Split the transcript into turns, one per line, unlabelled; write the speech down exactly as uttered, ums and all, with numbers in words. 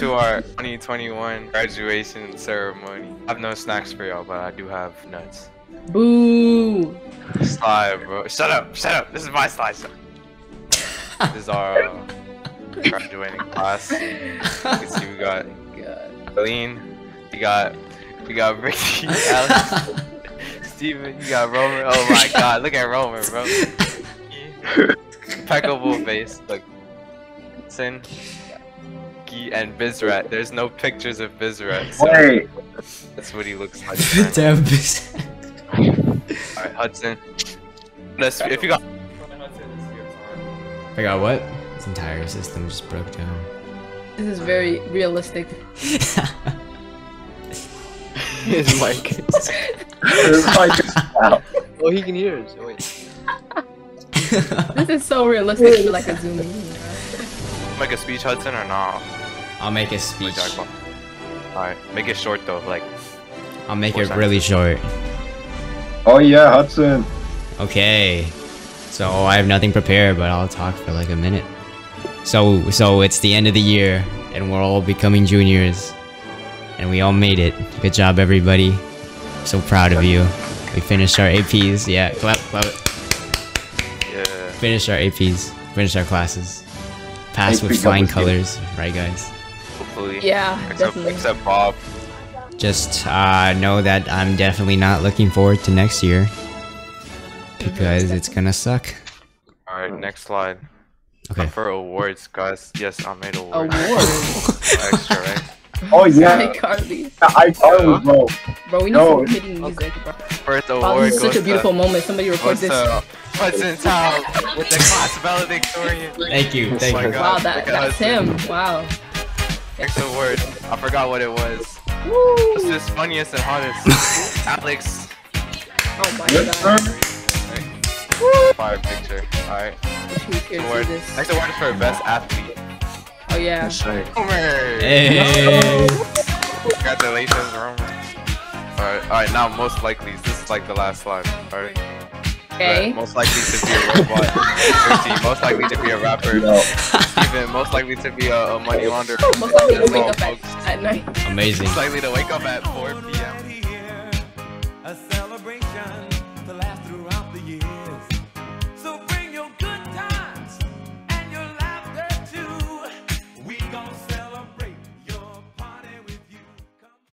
to our twenty twenty-one graduation ceremony. I have no snacks for y'all, but I do have nuts.
Boo!
Slide, bro. Shut up, shut up. This is my slide. This is our uh, graduating class. You can see we got Aline, we got we got Ricky, Alex, Steven, you got Roman. Oh my god, look at Roman, bro. Impeccable face. Look. Sin, Gee, and Bizrat. There's no pictures of Bizrat. So
Wait.
that's what he looks like.
Damn Bizrat.
Alright, Hudson. Let's, if you got.
I got what? His entire system just broke down.
This is very realistic.
His mic.
His mic is out.
Oh, he can hear us. Oh, wait.
This is so realistic for like a Zoom meeting.
Make a speech, Hudson, or not?
I'll make a speech.
Alright, make it short though, like.
I'll make it really short.
Oh yeah, Hudson.
Okay. So I have nothing prepared, but I'll talk for like a minute. So, so it's the end of the year, and we're all becoming juniors, and we all made it. Good job, everybody. So proud of you. We finished our A Ps. Yeah, clap, clap it.
Yeah.
Finished our A Ps. Finished our classes. Passed with flying colors, right, guys?
Hopefully.
Yeah,
except,
definitely.
Except Bob.
Just uh, know that I'm definitely not looking forward to next year, because it's gonna suck.
Alright, next slide.
Okay.
For awards, guys. Yes, I made awards.
Awards.
Extra, right?
Oh yeah.
iCarly.
iCarly, bro.
Bro, we need
No.
some hidden music, bro.
First
Wow,
award
this is such
goes
a beautiful
to,
moment. Somebody record
goes
this.
to Hudson Town with the class valedictorian.
Thank you, thank
my
you.
God.
Wow,
Look
that,
at
that's
Hudson.
him. Wow.
Next award. I forgot what it was.
Woo.
What's this funniest and hottest? Alex.
Oh my
Yes,
god.
sir.
Fire picture. Alright.
Wish we could
Award.
see this.
Next award is for best athlete.
Oh yeah.
Homer.
Hey.
Congratulations, Romer. Alright, alright, now most likely. This is like the last slide. Alright.
Okay.
Most likely to be a robot. fifty, most likely to be a rapper.
Yo.
Even most likely to be a, a money launderer.
Most likely to
That's
wake
all,
up at,
folks.
at night.
Amazing.
Most likely to wake up at four P M